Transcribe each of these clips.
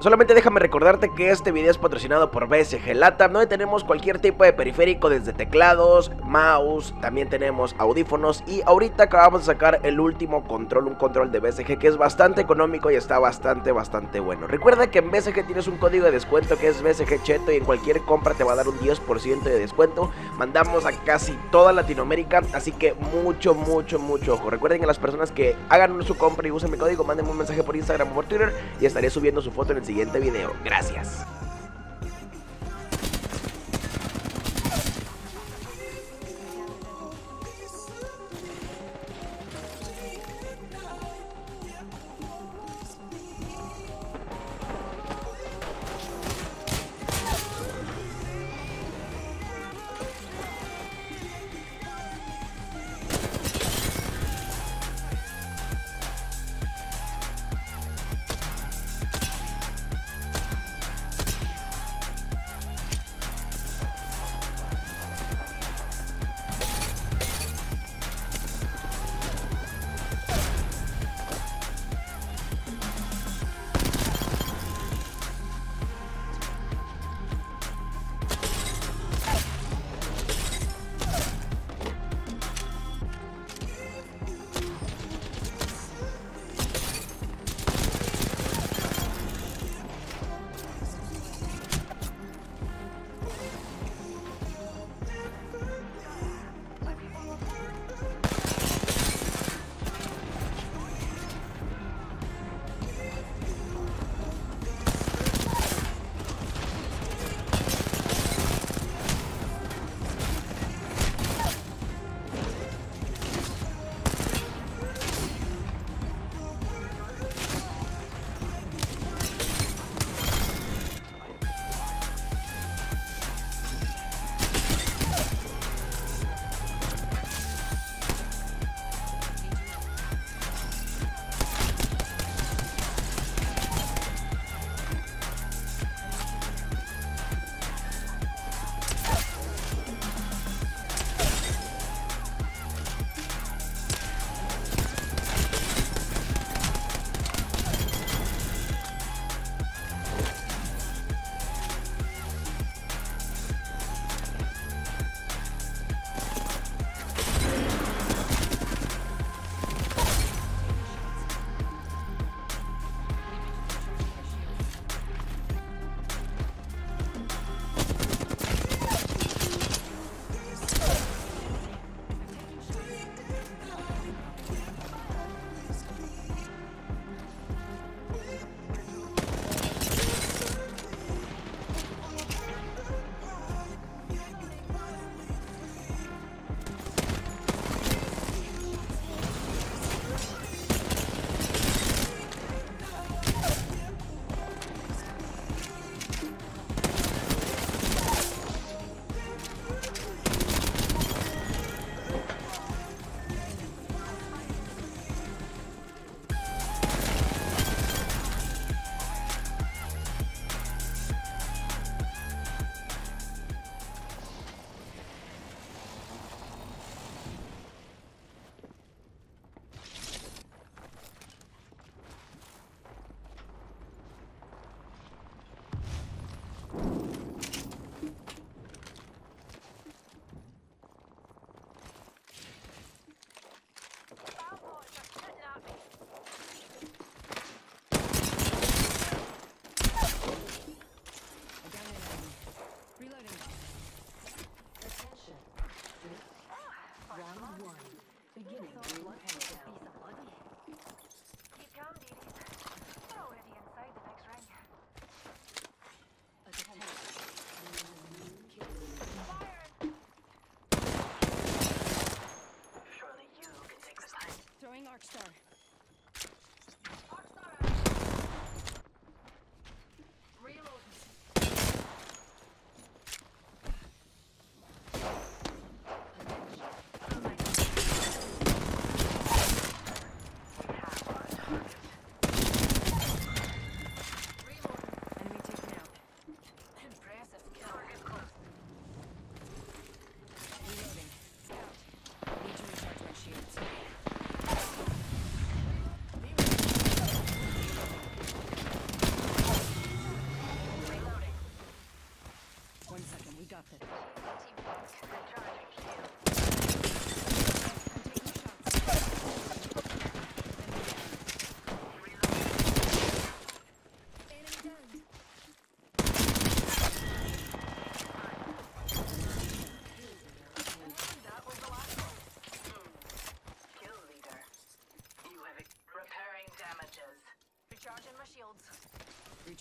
Solamente déjame recordarte que este video es patrocinado por BSG Latam, donde tenemos cualquier tipo de periférico, desde teclados, mouse, también tenemos audífonos, y ahorita acabamos de sacar el último control, un control de BSG que es bastante económico y está bastante bueno. Recuerda que en BSG tienes un código de descuento que es BSG Cheto, y en cualquier compra te va a dar un 10% de descuento. Mandamos a casi toda Latinoamérica, así que mucho ojo. Recuerden que las personas que hagan su compra y usen mi código, mándenme un mensaje por Instagram o por Twitter y estaré subiendo su foto en el siguiente video. Gracias.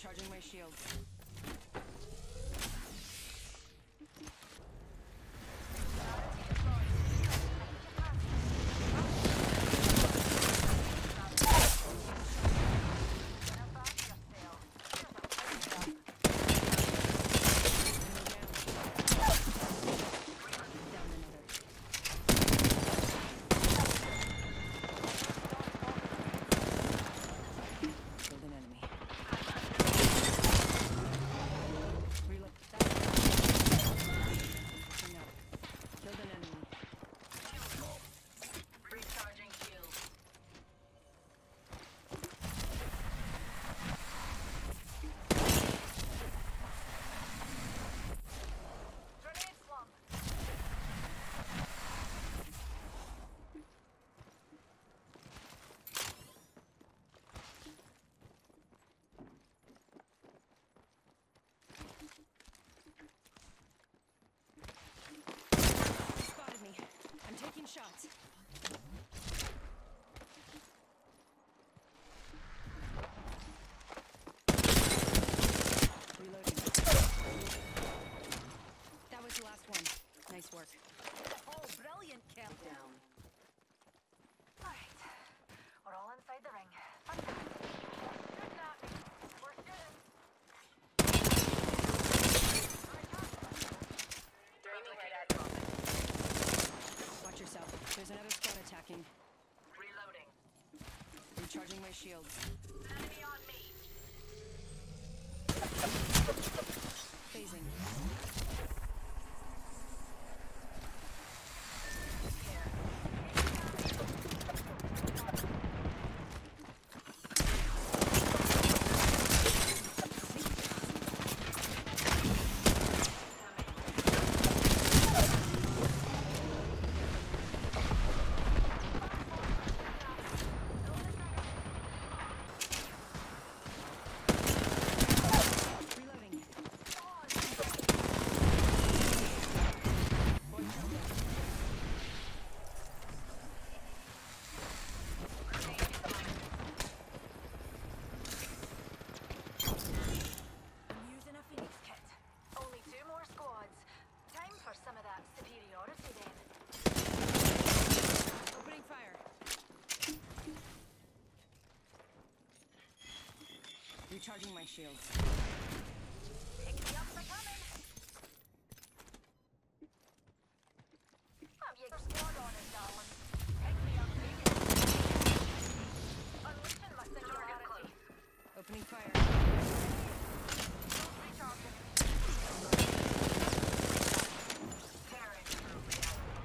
Recharging my shields. Spotted me. I'm taking shots. Reloading. That was the last one. Nice work. Oh, brilliant countdown. Alright. We're all inside the ring. Good enough. We're students. Watch yourself. There's another squad attacking. Reloading. Recharging my shields. Enemy on me. Phasing. Reloading. I'm using a Phoenix kit. Only 2 more squads. Time for some of that superiority then. Opening fire. Recharging my shields. Pick me up, they're coming. Have you got your squad on it, darling? Pick me up, baby. Unleashing my singularity. Opening fire. Recharging. Tearing through me.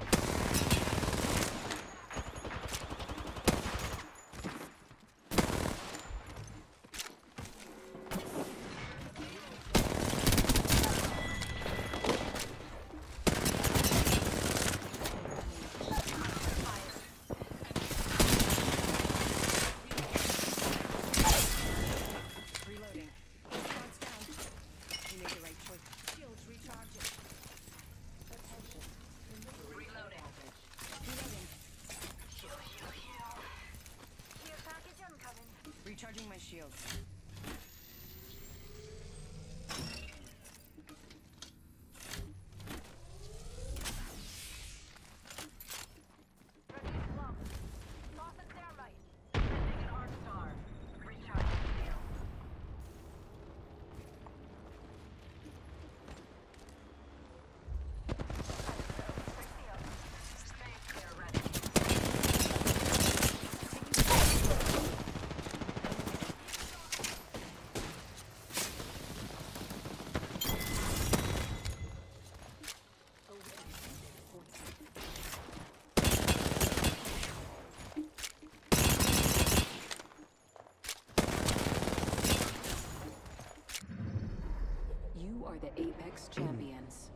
Reloading. Squad's down. You made the right choice. Shields recharging. Reloading. Reloading. Heal, heal, heal. Care package incoming. Recharging my shields. Grenade flung. Tossing thermite. Sending an arc star. Recharging shield. Space clear ready. You are the Apex Champions.